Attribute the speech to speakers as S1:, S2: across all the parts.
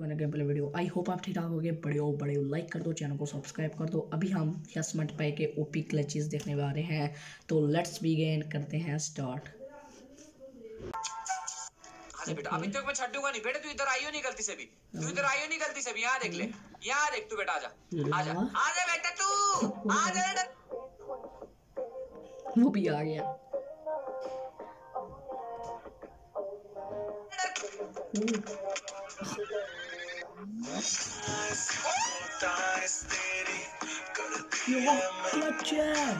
S1: To an game play video. I hope आप ठीक ठाक हो गए, बड़े लाइक कर दो, चैनल को सब्सक्राइब कर दो। अभी हम यस मल्टीप्लाई के ओपी क्लचेस देखने वाले हैं, तो लेट्स बिगिन करते हैं स्टार्ट।
S2: बेटा अभी तक मैं छड्डूंगा नहीं बेटा, तू इधर आइयो नहीं गलती से भी, तू इधर आइयो नहीं गलती से भी। यहाँ देख ले, यहाँ देख तू बेटा, आजा आजा आजा बेटा, तू आजा बेटा।
S1: वो भी आ गया। क्लच है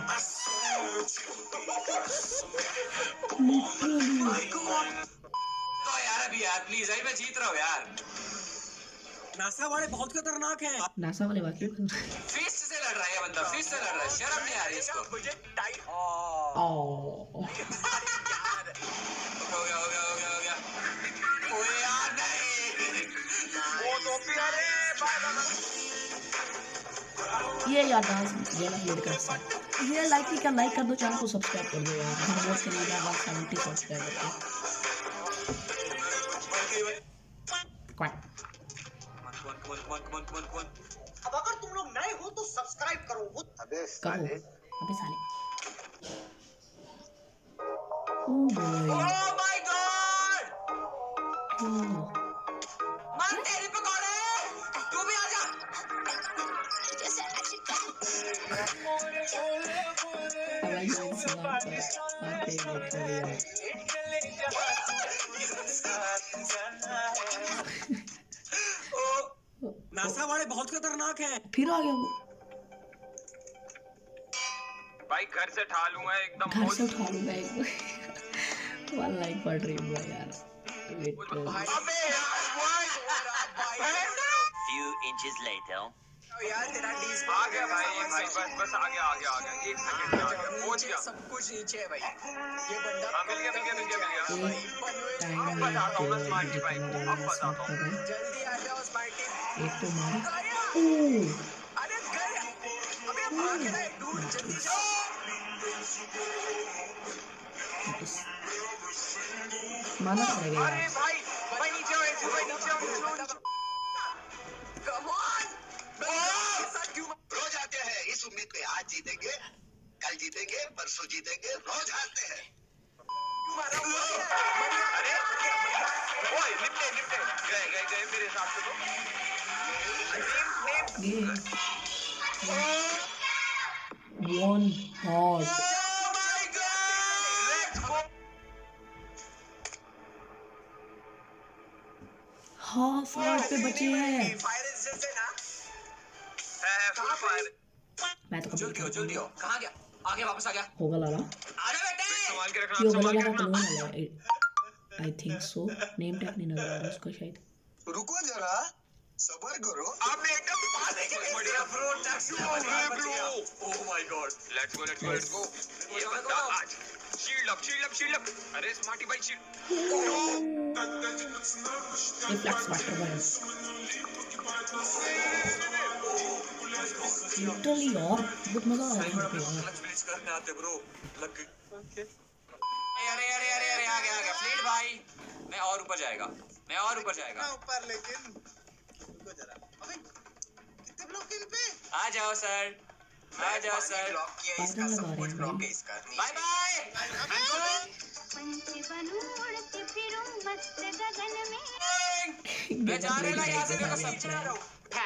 S2: तो यार अभी यार प्लीज, अभी मैं जीत रहा हूँ यार। नासा वाले बहुत खतरनाक हैं।
S1: नासा वाले वाकई
S2: फिस्ट से लड़ रहा है बंदा, फिस्ट से लड़ रहा है, शर्म नहीं आ रही इसको। मुझे टाइट
S1: ओ
S2: हो गया हो गया हो गया हो गया। ओए यार नहीं, वो तो प्यारे
S1: ये यार डांस गेम अपलोड कर सकते। ये लाइक कर दो, चैनल को सब्सक्राइब कर दो यार। हम बहुत करीब हैं 170 सब्सक्राइबर के।
S2: अब अगर तुम लोग नए हो तो सब्सक्राइब करो।
S1: अबे साले ओह
S2: माय गॉड, मन तेरे पे कौन है, तू भी आजा। नासा वाले बहुत खतरनाक हैं।
S1: फिर आ गया वो,
S2: भाई घर से उठा लूंगा एकदम,
S1: घर से उठा लूंगा एक। वन लाइक पड़ रही है यार।
S2: अबे यार
S3: few inches later
S2: यार तेरा डीस आ गया भाई बस आ गया 1 सेकंड में आ गया, पहुंच गया। सब कुछ नीचे है भाई, ये बंदा मिल गया। अब बताता हूँ मैं स्मार्टी भाई को, अब बताता हूँ। जल्दी आ जाओ स्मार्टी।
S1: एक तो मारा।
S2: अरे गए, अबे भाग रहा है दूर, जल्दी जाओ।
S1: माना पड़ेगा
S2: अरे भाई नीचे आओ, भाई नीचे आओ। कम ऑन,
S4: रोज आते हैं इस उम्मीद पे, आज जीतेंगे, कल जीतेंगे, परसों जीतेंगे, रोज हारते हैं।
S2: अरे ओए निपटे गए मेरे हिसाब से तो।
S1: वन हॉट हाफ हार्ट पे बचे हैं। मैं तो
S2: जल्दी हो, कहाँ गया? आगे वापस आ गया।
S1: होगा लाला,
S2: आजा बेटे, संभाल के रखना,
S1: ये
S2: संभाल
S1: होगा
S2: के
S1: लाला
S2: रखना।
S1: Clone I think so. Name tag नहीं नजर आ रहा उसका शायद।
S4: रुको जरा, सबर करो।
S2: अब एकदम पास है, बढ़िया bro, taxi bro. Oh my god, let's go. ये बंदा आज शील्ड अप। अरे स्मार्टी भाई शील्ड।
S1: रिफ्लेक्स मास्टर बन लिटरली यार, बहुत मजा आ रहा है यार।
S2: क्लच करने आते ब्रो, लग गई। ओके अरे आ गया फ्लीट भाई। मैं और ऊपर जाएगा।
S4: ऊपर लेकिन रुको जरा। अबे कितने ब्लॉक इन पे?
S2: आ जाओ सर।
S4: ब्लॉक किया इसका, सब कुछ ब्लॉक है इसका।
S2: Bye bye. मैं जा रहा हूँ यहाँ से, देखो सब चला रहा हूँ।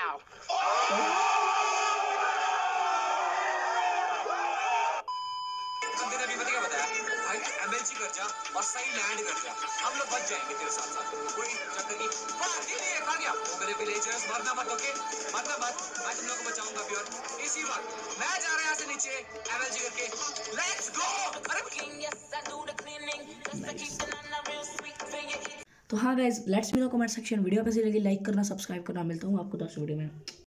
S2: बंदे ने अभी क्या बताया भाई, एमएलसी कर जा और सही लैंड कर जा, हम लोग बच जाएंगे तेरे साथ। कोई चक्कर नहीं। खा गया वो मेरे विलेजर्स, मरना मत, ओके मरना मत, मैं तुम लोग को बचाऊंगा प्योर। इसी वक्त मैं जा रहा हूँ यहाँ से नीचे एमएलसी करके। Let's go.
S1: तो हाँ guys, let's me know comment section. Video कैसी लगी लाइक करना, सब्सक्राइब करना। मिलता हूँ आपको 10 वीडियो में।